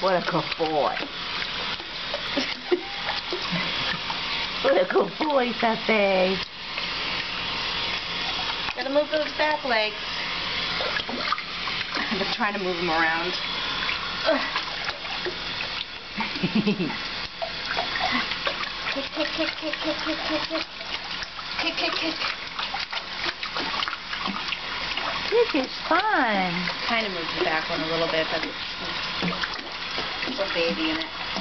What a good boy. What a good boy, Pepe. Gotta move those back legs. I've been trying to move them around. Kick, kick, kick, kick, kick, kick, kick, kick. Kick, kick, kick. Kick is fun. Kind of moved the back one a little bit, but it's a baby in it.